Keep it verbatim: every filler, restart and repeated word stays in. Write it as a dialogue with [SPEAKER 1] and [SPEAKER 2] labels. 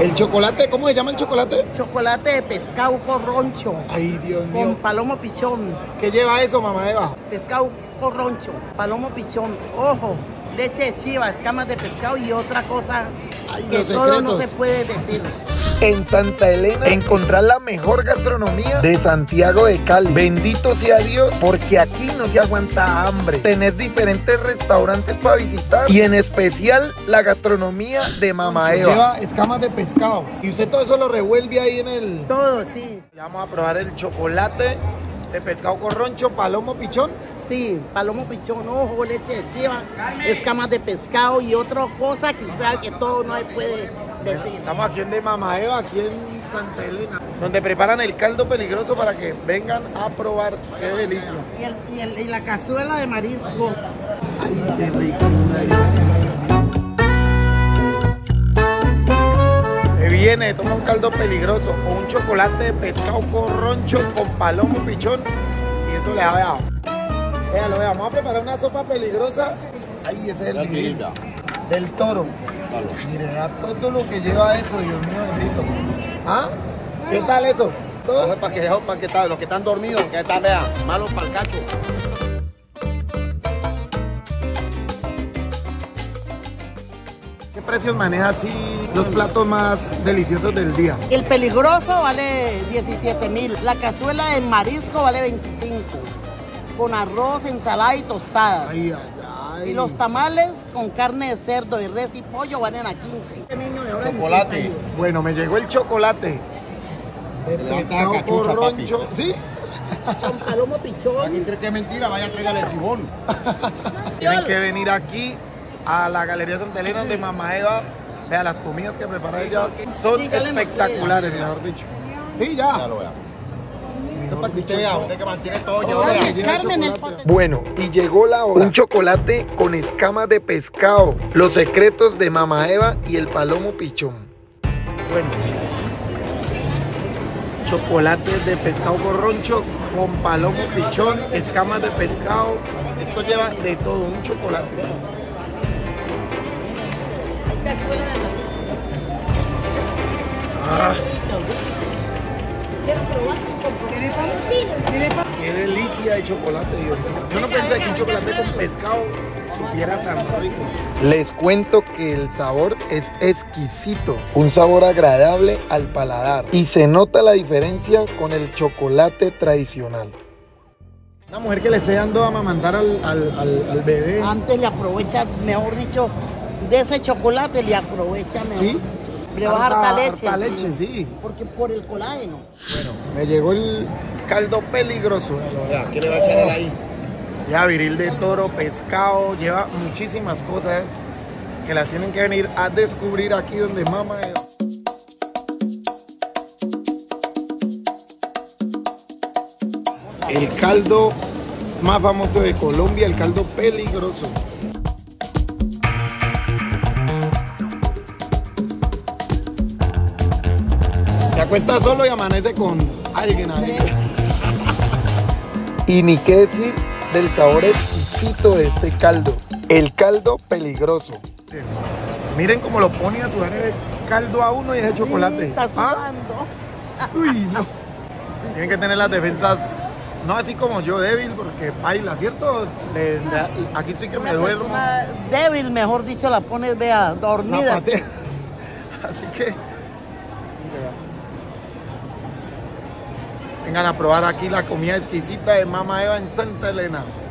[SPEAKER 1] El chocolate, ¿cómo se llama el chocolate?
[SPEAKER 2] Chocolate de pescado corroncho.
[SPEAKER 1] Ay, Dios mío.
[SPEAKER 2] Con palomo pichón.
[SPEAKER 1] ¿Qué lleva eso, mamá Eva?
[SPEAKER 2] Pescado corroncho, palomo pichón, ojo, leche de chiva, escamas de pescado y otra cosa. Ay, que todo no se puede decir.
[SPEAKER 3] En Santa Elena encontrar la mejor gastronomía de Santiago de Cali. Bendito sea Dios, porque aquí no se aguanta hambre. Tenés diferentes restaurantes para visitar y en especial la gastronomía de Mamá Eva.
[SPEAKER 1] Lleva escamas de pescado y usted todo eso lo revuelve ahí en el...
[SPEAKER 2] Todo, sí.
[SPEAKER 1] Ya vamos a probar el chocolate de pescado corroncho, palomo pichón.
[SPEAKER 2] Sí, palomo pichón, ojo, leche de chiva, escamas de pescado y otra cosa que sabe que todo no se puede decir.
[SPEAKER 1] Estamos aquí en de Mamá Eva, aquí en Santa Elena, donde preparan el caldo peligroso para que vengan a probar. ¡Qué delicia!
[SPEAKER 2] Y, el, y, el, y la cazuela de marisco.
[SPEAKER 1] ¡Ay, qué rico! Me viene, toma un caldo peligroso o un chocolate de pescado corroncho con palomo pichón y eso le da veado. Véalo, vea, vamos a preparar una sopa peligrosa. Ahí ese es el grill del toro. Vale. Mire, vea todo lo que lleva eso, Dios mío bendito. ¿Ah? ¿Qué tal eso?
[SPEAKER 4] ¿Todo? Para que, para que los que están dormidos, que están, vean, malos para el cacho.
[SPEAKER 1] ¿Qué precios maneja así los platos más deliciosos del día?
[SPEAKER 2] El peligroso vale diecisiete mil, la cazuela de marisco vale veinticinco. Con arroz, ensalada y tostada.
[SPEAKER 1] Ay, ay, ay.
[SPEAKER 2] Y los tamales con carne de cerdo, de res y pollo valen a quince. Este niño de ahora
[SPEAKER 4] chocolate.
[SPEAKER 1] Bueno, me llegó el chocolate. De pescado corroncho. ¿Sí?
[SPEAKER 2] Con palomo pichón.
[SPEAKER 4] Aquí crees que es mentira, vaya, tráigale el chibón.
[SPEAKER 1] Tienen que venir aquí a la Galería Santa Elena donde Mamá Eva, vea las comidas que prepara ella, son sí, espectaculares, mejor dicho. Sí, ya. Ya lo vea.
[SPEAKER 4] Para que usted vea, usted que mantiene todo
[SPEAKER 2] llevado.
[SPEAKER 3] Bueno, y llegó la hora. Un chocolate con escamas de pescado. Los secretos de Mamá Eva y el palomo pichón.
[SPEAKER 1] Bueno, chocolate de pescado corroncho con palomo pichón, escamas de pescado. Esto lleva de todo, un chocolate. Ah. Qué delicia de chocolate, Dios mío. Yo no pensé que un chocolate con pescado supiera tan rico.
[SPEAKER 3] Les cuento que el sabor es exquisito, un sabor agradable al paladar y se nota la diferencia con el chocolate tradicional.
[SPEAKER 1] Una mujer que le esté dando a amamantar al, al, al, al bebé.
[SPEAKER 2] Antes le aprovecha, mejor dicho, de ese chocolate le aprovecha mejor. ¿Sí? Le va a dar harta leche.
[SPEAKER 1] Harta leche, sí.
[SPEAKER 2] Porque por el colágeno.
[SPEAKER 1] Bueno, me llegó el caldo peligroso.
[SPEAKER 4] Ya, ¿qué le va a echar ahí?
[SPEAKER 1] Ya, viril de toro, pescado, lleva muchísimas cosas que las tienen que venir a descubrir aquí donde Mamá Eva. El caldo más famoso de Colombia, el caldo peligroso. Se acuesta solo y amanece con alguien ahí.
[SPEAKER 3] Y ni qué decir del sabor exquisito de este caldo, el caldo peligroso.
[SPEAKER 1] Sí. Miren cómo lo pone a sudar el caldo a uno y ese chocolate.
[SPEAKER 2] Está sudando.
[SPEAKER 1] ¿Ah? Uy, no. Tienen que tener las defensas, no así como yo, débil, porque baila, ¿cierto? De, de, aquí estoy que
[SPEAKER 2] Una
[SPEAKER 1] me duermo.
[SPEAKER 2] Débil, mejor dicho, la pones, vea, dormida.
[SPEAKER 1] Así que vengan a probar aquí la comida exquisita de Mamá Eva en Santa Elena.